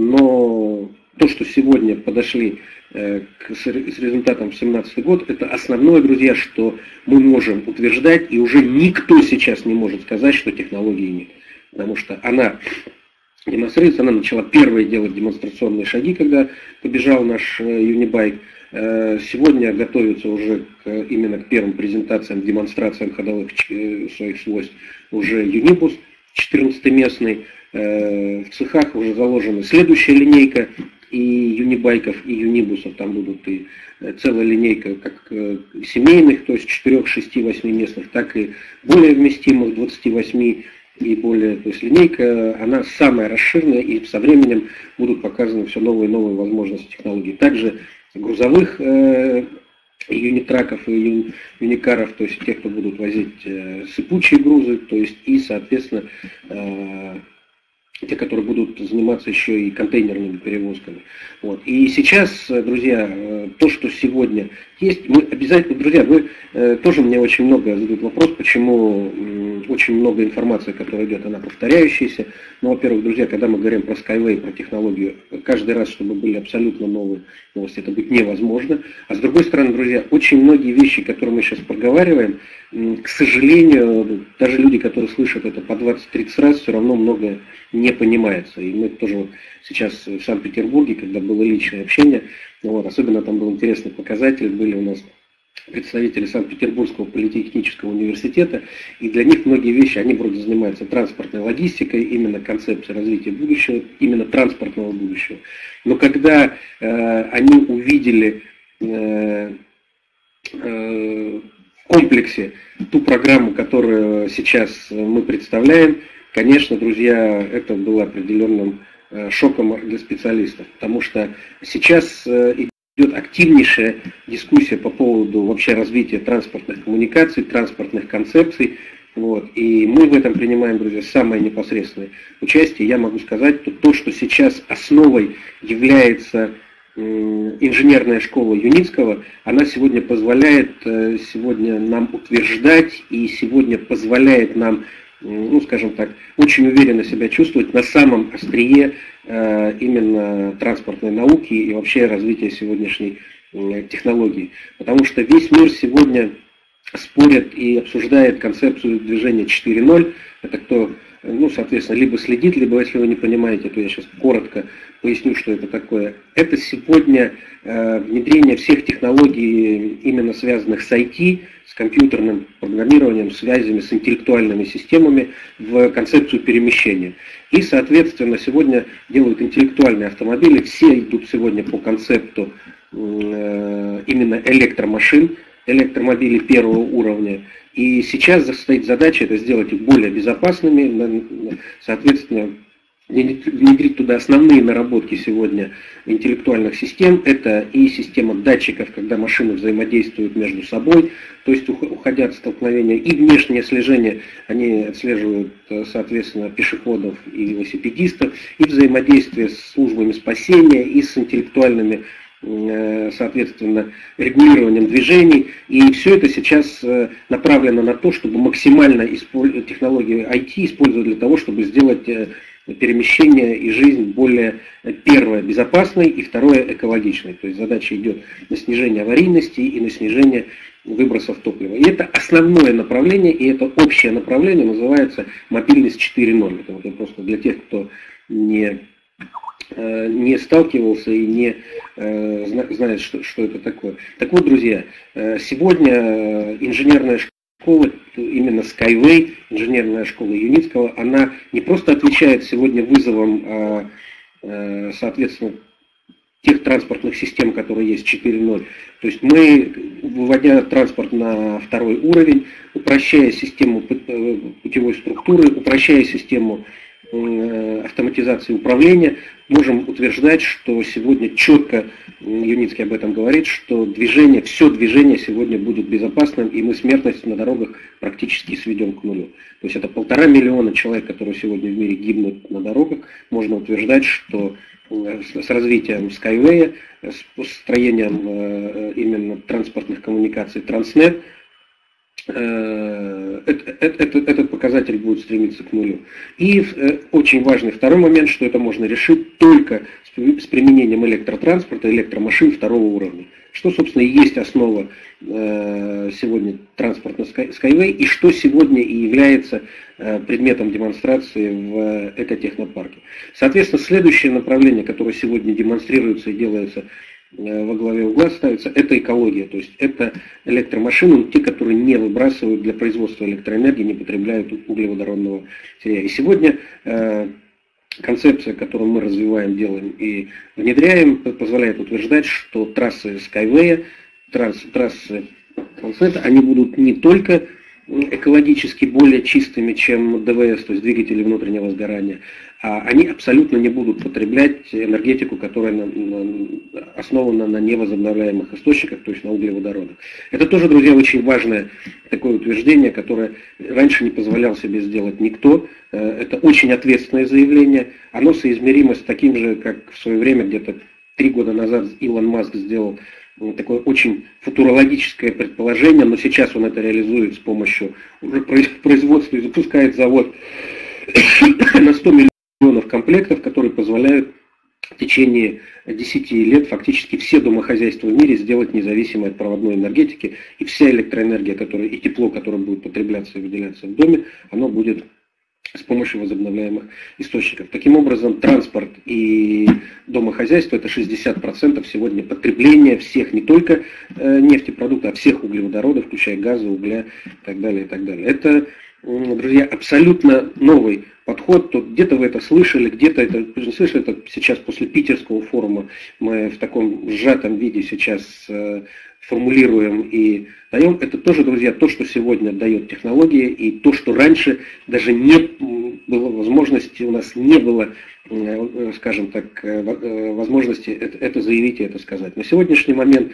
Speaker 2: но то, что сегодня подошли с результатом семнадцатый год, это основное, друзья, что мы можем утверждать, и уже никто сейчас не может сказать, что технологии нет. Потому что она демонстрируется, она начала первые делать демонстрационные шаги, когда побежал наш Юнибайк. Сегодня готовится уже к, именно к первым презентациям, демонстрациям ходовых своих свойств уже Юнибус, четырнадцатиместный. В цехах уже заложена следующая линейка и юнибайков, и юнибусов. Там будут и целая линейка как семейных, то есть четырех, шести, восьмиместных, так и более вместимых, двадцати восьми и более. То есть линейка, она самая расширенная, и со временем будут показаны все новые и новые возможности технологий. Также грузовых э, и юнитраков, и юникаров, то есть тех, кто будут возить э, сыпучие грузы, то есть и, соответственно, э, те, которые будут заниматься еще и контейнерными перевозками. Вот. И сейчас, друзья, то, что сегодня есть, мы обязательно, друзья, вы э, тоже мне очень много задают вопрос, почему э, очень много информации, которая идет, она повторяющаяся. Ну, во-первых, друзья, когда мы говорим про Skyway, про технологию, каждый раз, чтобы были абсолютно новые новости, это быть невозможно. А с другой стороны, друзья, очень многие вещи, которые мы сейчас проговариваем, э, к сожалению, даже люди, которые слышат это по двадцать-тридцать раз, все равно многое не понимается. И мы тоже вот сейчас в Санкт-Петербурге, когда было личное общение, вот, особенно там был интересный показатель, были у нас представители Санкт-Петербургского политехнического университета, и для них многие вещи, они вроде занимаются транспортной логистикой, именно концепцией развития будущего, именно транспортного будущего. Но когда э, они увидели э, э, в комплексе ту программу, которую сейчас мы представляем, конечно, друзья, это было определенным шоком для специалистов, потому что сейчас идет активнейшая дискуссия по поводу вообще развития транспортных коммуникаций, транспортных концепций. Вот. И мы в этом принимаем, друзья, самое непосредственное участие. Я могу сказать, что то, что сейчас основой является инженерная школа Юницкого, она сегодня позволяет сегодня нам утверждать и сегодня позволяет нам, ну, скажем так, очень уверенно себя чувствовать на самом острие э, именно транспортной науки и вообще развития сегодняшней э, технологии. Потому что весь мир сегодня спорит и обсуждает концепцию движения четыре ноль. Это кто, ну, соответственно, либо следит, либо, если вы не понимаете, то я сейчас коротко поясню, что это такое. Это сегодня э, внедрение всех технологий, именно связанных с ай ти, с компьютерным программированием, связями с интеллектуальными системами в концепцию перемещения. И, соответственно, сегодня делают интеллектуальные автомобили, все идут сегодня по концепту э, именно электромашин, электромобилей первого уровня. И сейчас стоит задача это сделать их более безопасными, соответственно, внедрить туда основные наработки сегодня интеллектуальных систем. Это и система датчиков, когда машины взаимодействуют между собой, то есть уходя от столкновения, и внешнее слежение, они отслеживают, соответственно, пешеходов и велосипедистов, и взаимодействие с службами спасения, и с интеллектуальными, соответственно, регулированием движений. И все это сейчас направлено на то, чтобы максимально использовать технологии ай ти использовать для того, чтобы сделать перемещение и жизнь более, первое, безопасной и второе, экологичной. То есть задача идет на снижение аварийности и на снижение выбросов топлива. И это основное направление, и это общее направление называется мобильность четыре ноль. Это вот просто для тех, кто не, не сталкивался и не знает, что, что это такое. Так вот, друзья, сегодня инженерная школа, Школа, именно Skyway, инженерная школа Юницкого, она не просто отвечает сегодня вызовам, а, соответственно, тех транспортных систем, которые есть четыре ноль. То есть мы, выводя транспорт на второй уровень, упрощая систему путевой структуры, упрощая систему автоматизации управления, можем утверждать, что сегодня четко, Юницкий об этом говорит, что движение, все движение сегодня будет безопасным, и мы смертность на дорогах практически сведем к нулю. То есть это полтора миллиона человек, которые сегодня в мире гибнут на дорогах. Можно утверждать, что с развитием Skyway, с построением именно транспортных коммуникаций Транснет, Этот, этот, этот показатель будет стремиться к нулю. И очень важный второй момент, что это можно решить только с применением электротранспорта, электромашин второго уровня. Что, собственно, и есть основа сегодня транспортной Skyway, и что сегодня и является предметом демонстрации в экотехнопарке. Соответственно, следующее направление, которое сегодня демонстрируется и делается во главе угла, ставится, это экология. То есть это электромашины, те, которые не выбрасывают для производства электроэнергии, не потребляют углеводородного сырья. И сегодня э, концепция, которую мы развиваем, делаем и внедряем, позволяет утверждать, что трассы Skyway, трасс, трассы Транснета, они будут не только экологически более чистыми, чем ДВС, то есть двигатели внутреннего сгорания, а они абсолютно не будут потреблять энергетику, которая на, на, основана на невозобновляемых источниках, то есть на углеводородах. Это тоже, друзья, очень важное такое утверждение, которое раньше не позволял себе сделать никто. Это очень ответственное заявление. Оно соизмеримо с таким же, как в свое время, где-то три года назад Илон Маск сделал такое очень футурологическое предположение, но сейчас он это реализует с помощью уже производства и запускает завод на сто миллионов комплектов, которые позволяют в течение десяти лет фактически все домохозяйства в мире сделать независимой от проводной энергетики, и вся электроэнергия, которая, и тепло, которое будет потребляться и выделяться в доме, оно будет с помощью возобновляемых источников. Таким образом, транспорт и домохозяйство – это шестьдесят процентов сегодня потребления всех, не только э, нефтепродуктов, а всех углеводородов, включая газы, угля и так далее, и так далее. Это, друзья, абсолютно новый подход. Тут где-то вы это слышали, где-то это не слышали. Это сейчас после питерского форума мы в таком сжатом виде сейчас э, формулируем и даем. Это тоже, друзья, то, что сегодня дает технология, и то, что раньше даже не было возможности, у нас не было, скажем так, возможности это заявить и это сказать. На сегодняшний момент,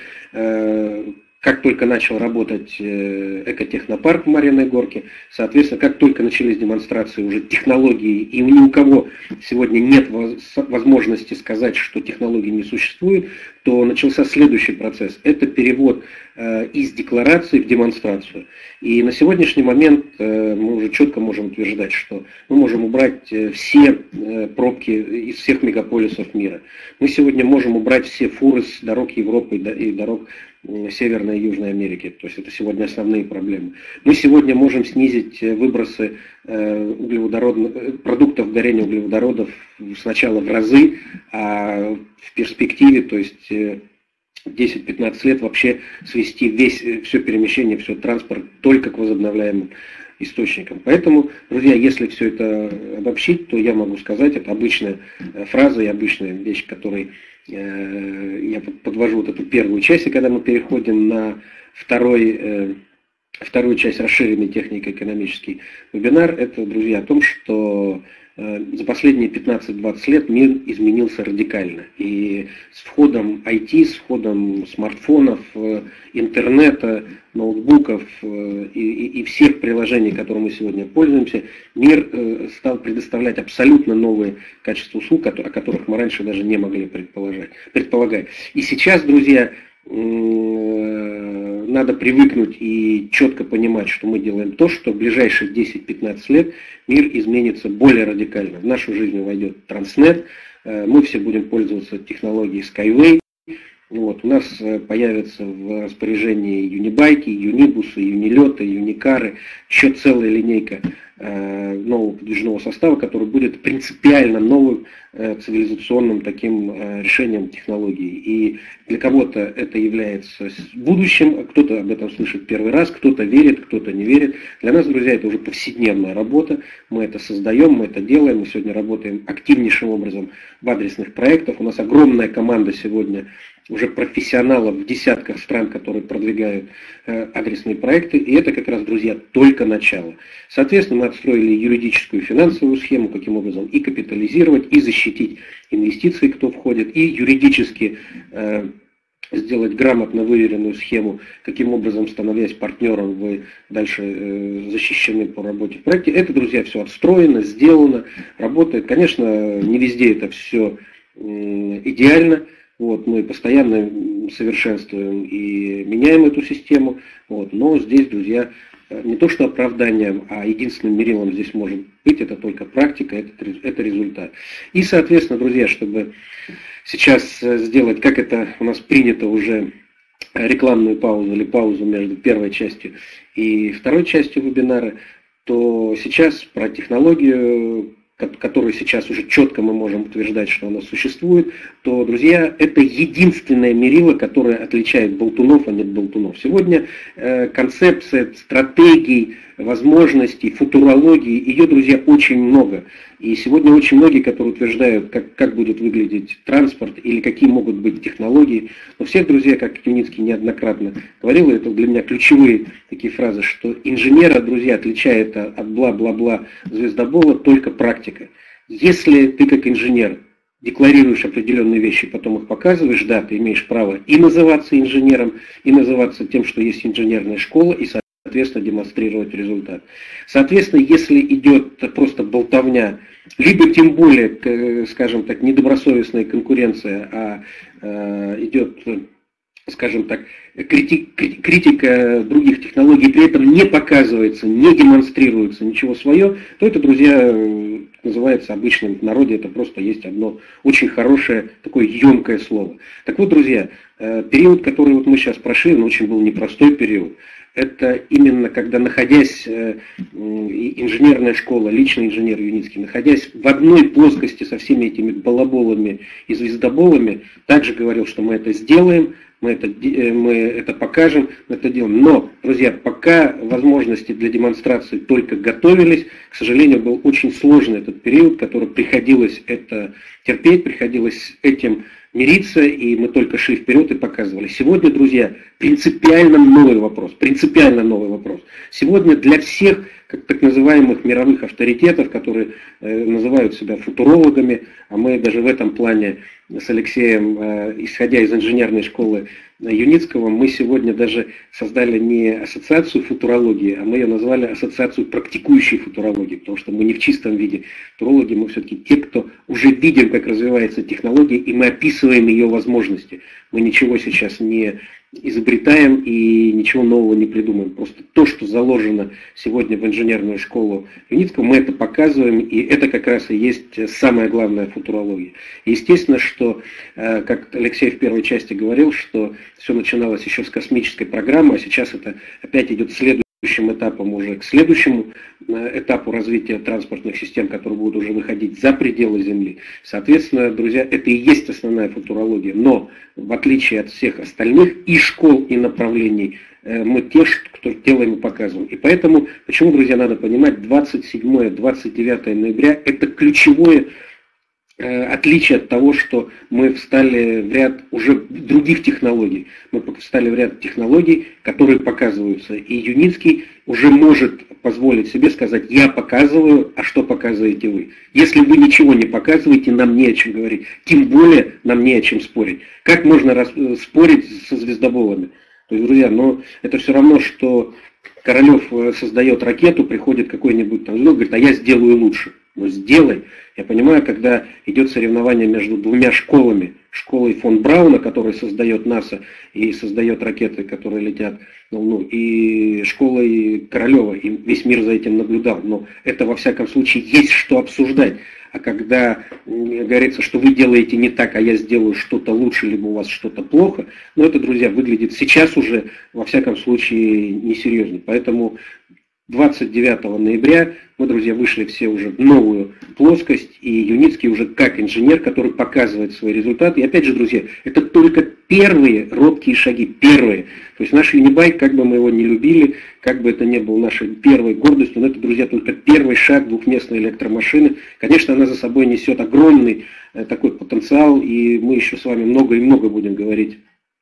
Speaker 2: как только начал работать экотехнопарк в Марьиной Горке, соответственно, как только начались демонстрации уже технологии, и ни у кого сегодня нет возможности сказать, что технологии не существует, то начался следующий процесс. Это перевод из декларации в демонстрацию. И на сегодняшний момент мы уже четко можем утверждать, что мы можем убрать все пробки из всех мегаполисов мира. Мы сегодня можем убрать все фуры с дорог Европы и дорог Северной и Южной Америки. То есть это сегодня основные проблемы. Мы сегодня можем снизить выбросы углеводородных, продуктов горения углеводородов сначала в разы, а в перспективе, то есть десять-пятнадцать лет вообще свести весь, все перемещение, все транспорт только к возобновляемым источникам. Поэтому, друзья, если все это обобщить, то я могу сказать, это обычная фраза и обычная вещь, которой э, я подвожу вот эту первую часть, и когда мы переходим на второй, э, вторую часть расширенной технико-экономический вебинар, это, друзья, о том, что за последние пятнадцать-двадцать лет мир изменился радикально. И с входом ай ти, с входом смартфонов, интернета, ноутбуков и, и, и всех приложений, которыми мы сегодня пользуемся, мир стал предоставлять абсолютно новые качества услуг, о которых мы раньше даже не могли предположить, предполагать. И сейчас, друзья, надо привыкнуть и четко понимать, что мы делаем то, что в ближайшие десять-пятнадцать лет мир изменится более радикально. В нашу жизнь войдет Транснет, мы все будем пользоваться технологией Skyway. Вот, у нас появятся в распоряжении юнибайки, юнибусы, юнилеты, юникары, еще целая линейка э, нового подвижного состава, который будет принципиально новым э, цивилизационным таким э, решением технологий. И для кого-то это является будущим, кто-то об этом слышит первый раз, кто-то верит, кто-то не верит. Для нас, друзья, это уже повседневная работа, мы это создаем, мы это делаем, мы сегодня работаем активнейшим образом в адресных проектах. У нас огромная команда сегодня уже профессионалов в десятках стран, которые продвигают э, адресные проекты, и это как раз, друзья, только начало. Соответственно, мы отстроили юридическую и финансовую схему, каким образом и капитализировать, и защитить инвестиции, кто входит, и юридически э, сделать грамотно выверенную схему, каким образом, становясь партнером, вы дальше э, защищены по работе в проекте. Это, друзья, все отстроено, сделано, работает. Конечно, не везде это все э, идеально. Вот, мы постоянно совершенствуем и меняем эту систему, вот, но здесь, друзья, не то что оправданием, а единственным мерилом здесь может быть, это только практика, это, это результат. И, соответственно, друзья, чтобы сейчас сделать, как это у нас принято уже, рекламную паузу или паузу между первой частью и второй частью вебинара, то сейчас про технологию, которую сейчас уже четко мы можем утверждать, что она существует, то, друзья, это единственное мерило, которое отличает болтунов, а не болтунов. Сегодня э, концепция, стратегий, возможностей, футурологии, ее, друзья, очень много. И сегодня очень многие, которые утверждают, как, как будет выглядеть транспорт или какие могут быть технологии. Но всех, друзья, как Юницкий неоднократно говорил, это для меня ключевые такие фразы, что инженера, друзья, отличает от бла-бла-бла звездобола только практика. Если ты как инженер декларируешь определенные вещи, потом их показываешь, да, ты имеешь право и называться инженером, и называться тем, что есть инженерная школа, и, соответственно, демонстрировать результат. Соответственно, если идет просто болтовня, либо тем более, скажем так, недобросовестная конкуренция, а э, идет, скажем так, критика других технологий, при этом не показывается, не демонстрируется ничего свое, то это, друзья, называется обычным в народе, это просто есть одно очень хорошее, такое емкое слово. Так вот, друзья, период, который вот мы сейчас прошли, он очень был непростой период. Это именно когда, находясь, инженерная школа, личный инженер Юницкий, находясь в одной плоскости со всеми этими балаболами и звездоболами, также говорил, что мы это сделаем, мы это, мы это покажем, мы это делаем. Но, друзья, пока возможности для демонстрации только готовились, к сожалению, был очень сложный этот период, который приходилось это терпеть, приходилось этим мириться, и мы только шли вперед и показывали. Сегодня, друзья, принципиально новый вопрос, принципиально новый вопрос. Сегодня для всех, как так называемых мировых авторитетов, которые э, называют себя футурологами, а мы даже в этом плане с Алексеем, э, исходя из инженерной школы Юницкого, мы сегодня даже создали не ассоциацию футурологии, а мы ее назвали ассоциацию практикующей футурологии, потому что мы не в чистом виде футурологи, мы все-таки те, кто уже видим, как развивается технология, и мы описываем ее возможности. Мы ничего сейчас не изобретаем и ничего нового не придумаем. Просто то, что заложено сегодня в инженерную школу Юницкого, мы это показываем, и это как раз и есть самая главная футурология. Естественно, что, как Алексей в первой части говорил, что все начиналось еще с космической программы, а сейчас это опять идет следующим этапом уже к следующему этапу развития транспортных систем, которые будут уже выходить за пределы Земли. Соответственно, друзья, это и есть основная футурология. Но, в отличие от всех остальных и школ, и направлений, мы те, кто делаем и показываем. И поэтому, почему, друзья, надо понимать, двадцать седьмое — двадцать девятое ноября – это ключевое отличие от того, что мы встали в ряд уже других технологий. Мы встали в ряд технологий, которые показываются. И Юницкий уже может позволить себе сказать: я показываю, а что показываете вы? Если вы ничего не показываете, нам не о чем говорить. Тем более нам не о чем спорить. Как можно рас... спорить со звездоболами? То есть, друзья, но это все равно, что Королев создает ракету, приходит какой-нибудь там звезд, говорит: а я сделаю лучше. Ну сделай. Я понимаю, когда идет соревнование между двумя школами, школой фон Брауна, который создает НАСА и создает ракеты, которые летят на Луну, и школой Королева, и весь мир за этим наблюдал. Но это во всяком случае есть что обсуждать. А когда говорится, что вы делаете не так, а я сделаю что-то лучше, либо у вас что-то плохо, ну это, друзья, выглядит сейчас уже во всяком случае несерьезно. Поэтому двадцать девятого ноября мы, друзья, вышли все уже в новую плоскость, и Юницкий уже как инженер, который показывает свои результаты. И опять же, друзья, это только первые робкие шаги, первые. То есть наш Юнибайк, как бы мы его не любили, как бы это ни было нашей первой гордостью, но это, друзья, только первый шаг двухместной электромашины. Конечно, она за собой несет огромный э, такой потенциал, и мы еще с вами много и много будем говорить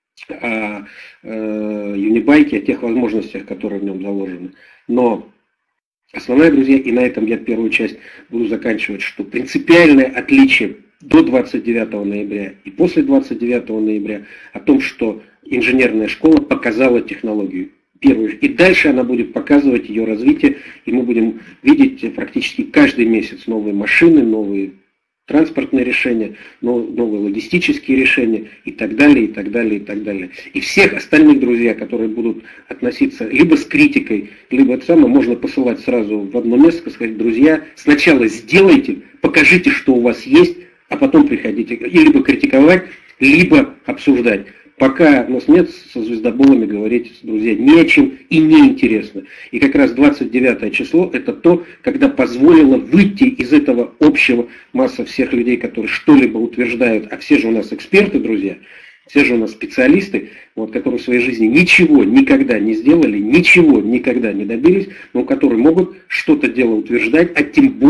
Speaker 2: о э, Юнибайке, о тех возможностях, которые в нем заложены. Но основное, друзья, и на этом я первую часть буду заканчивать, что принципиальное отличие до двадцать девятого ноября и после двадцать девятого ноября о том, что инженерная школа показала технологию. Первую. И дальше она будет показывать ее развитие, и мы будем видеть практически каждый месяц новые машины, новые транспортные решения, новые логистические решения и так далее, и так далее, и так далее. И всех остальных, друзья, которые будут относиться либо с критикой, либо это самое, можно посылать сразу в одно место, сказать: друзья, сначала сделайте, покажите, что у вас есть, а потом приходите, и либо критиковать, либо обсуждать. Пока у нас нет со звездоболами говорить, друзья, не о чем и неинтересно. И как раз двадцать девятое число – это то, когда позволило выйти из этого общего масса всех людей, которые что-либо утверждают, а все же у нас эксперты, друзья, все же у нас специалисты, вот, которые в своей жизни ничего никогда не сделали, ничего никогда не добились, но которые могут что-то дело утверждать, а тем более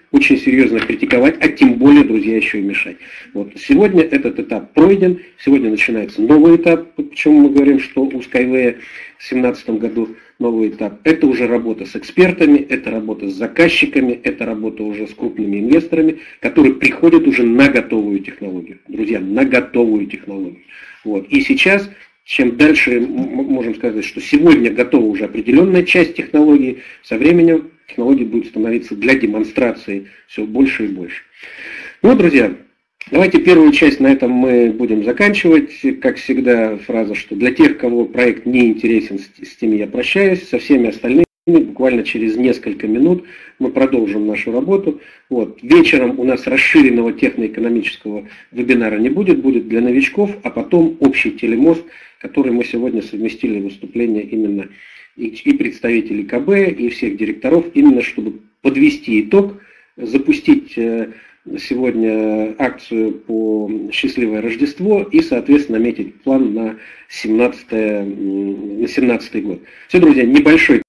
Speaker 2: очень серьезно критиковать, а тем более, друзья, еще и мешать. Вот. Сегодня этот этап пройден, сегодня начинается новый этап, почему мы говорим, что у Skyway в две тысячи семнадцатом году новый этап. Это уже работа с экспертами, это работа с заказчиками, это работа уже с крупными инвесторами, которые приходят уже на готовую технологию. Друзья, на готовую технологию. Вот. И сейчас, чем дальше мы можем сказать, что сегодня готова уже определенная часть технологии, со временем технологий будет становиться для демонстрации все больше и больше. Ну, друзья, давайте первую часть на этом мы будем заканчивать. Как всегда, фраза, что для тех, кого проект не интересен, с теми я прощаюсь, со всеми остальными буквально через несколько минут мы продолжим нашу работу. Вот. Вечером у нас расширенного техноэкономического вебинара не будет, будет для новичков, а потом общий телемост, который мы сегодня совместили выступления именно и представителей КБ, и всех директоров, именно чтобы подвести итог, запустить сегодня акцию по «Счастливое Рождество» и, соответственно, наметить план на семнадцатый, на семнадцатый год. Все, друзья, небольшой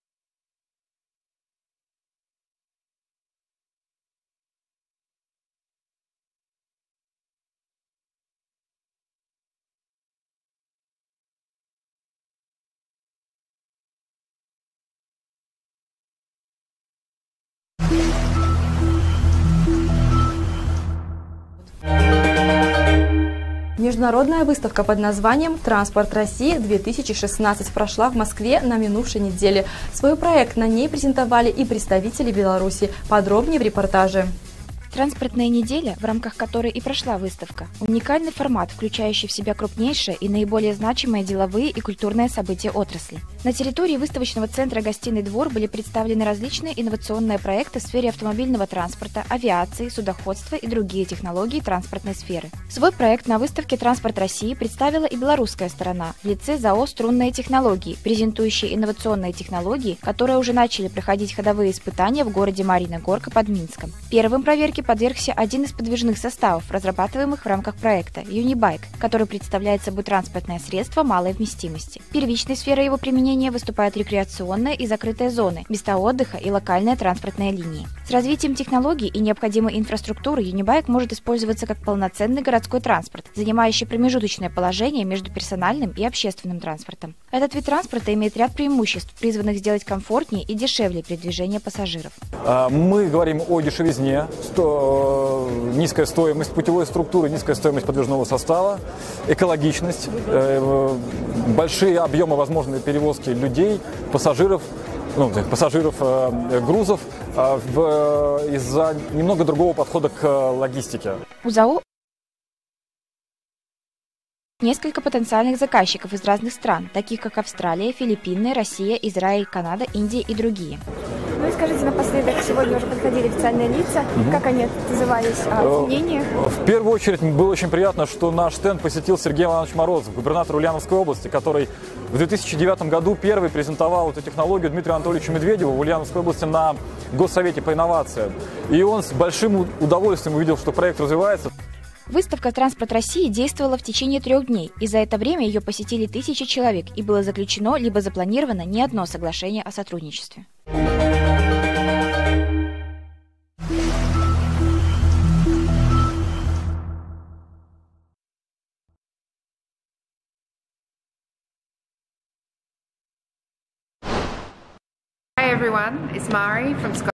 Speaker 3: Международная выставка под названием «Транспорт России-две тысячи шестнадцать» прошла в Москве на минувшей неделе. Свой проект на ней презентовали и представители Беларуси. Подробнее в репортаже.
Speaker 4: Транспортная неделя, в рамках которой и прошла выставка, уникальный формат, включающий в себя крупнейшие и наиболее значимые деловые и культурные события отрасли. На территории выставочного центра «Гостиный двор» были представлены различные инновационные проекты в сфере автомобильного транспорта, авиации, судоходства и другие технологии транспортной сферы. Свой проект на выставке «Транспорт России» представила и белорусская сторона в лице ЗАО «Струнные технологии», презентующие инновационные технологии, которые уже начали проходить ходовые испытания в городе Марьина Горка под Минском. Первым проверке подвергся один из подвижных составов, разрабатываемых в рамках проекта «Юнибайк», который представляет собой транспортное средство малой вместимости. Первичной сферой его применения выступают рекреационные и закрытые зоны, места отдыха и локальные транспортные линии. С развитием технологий и необходимой инфраструктуры Юнибайк может использоваться как полноценный городской транспорт, занимающий промежуточное положение между персональным и общественным транспортом. Этот вид транспорта имеет ряд преимуществ, призванных сделать комфортнее и дешевле передвижение пассажиров.
Speaker 5: Мы говорим о дешевизне, низкая стоимость путевой структуры, низкая стоимость подвижного состава, экологичность, большие объемы возможной перевозки людей, пассажиров, ну, пассажиров, грузов из-за немного другого подхода к логистике.
Speaker 4: У ЗАО несколько потенциальных заказчиков из разных стран, таких как Австралия, Филиппины, Россия, Израиль, Канада, Индия и другие.
Speaker 6: Ну и скажите напоследок, сегодня уже подходили официальные лица, угу. Как они отзывались о мнении?
Speaker 5: В первую очередь было очень приятно, что наш стенд посетил Сергей Иванович Морозов, губернатор Ульяновской области, который в две тысячи девятом году первый презентовал эту технологию Дмитрию Анатольевичу Медведеву в Ульяновской области на Госсовете по инновациям. И он с большим удовольствием увидел, что проект развивается.
Speaker 4: Выставка «Транспорт России» действовала в течение трех дней, и за это время ее посетили тысячи человек, и было заключено либо запланировано не одно соглашение о сотрудничестве.
Speaker 7: Hi everyone, it's Mari from Scotland.